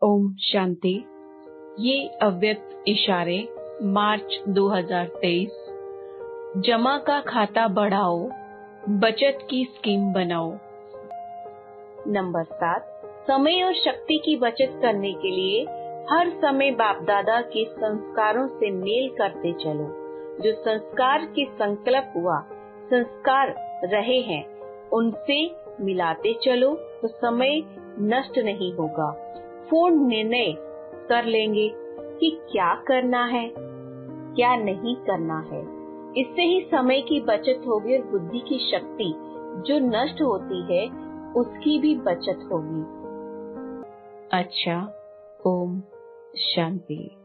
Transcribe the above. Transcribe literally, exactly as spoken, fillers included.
ओम शांति। ये अव्यक्त इशारे मार्च दो हज़ार तेईस। जमा का खाता बढ़ाओ, बचत की स्कीम बनाओ। नंबर सात, समय और शक्ति की बचत करने के लिए हर समय बाप दादा के संस्कारों से मेल करते चलो। जो संस्कार के संकल्प हुआ संस्कार रहे हैं उनसे मिलाते चलो तो समय नष्ट नहीं होगा। पूर्ण निर्णय कर लेंगे कि क्या करना है क्या नहीं करना है। इससे ही समय की बचत होगी और बुद्धि की शक्ति जो नष्ट होती है उसकी भी बचत होगी। अच्छा, ओम शांति।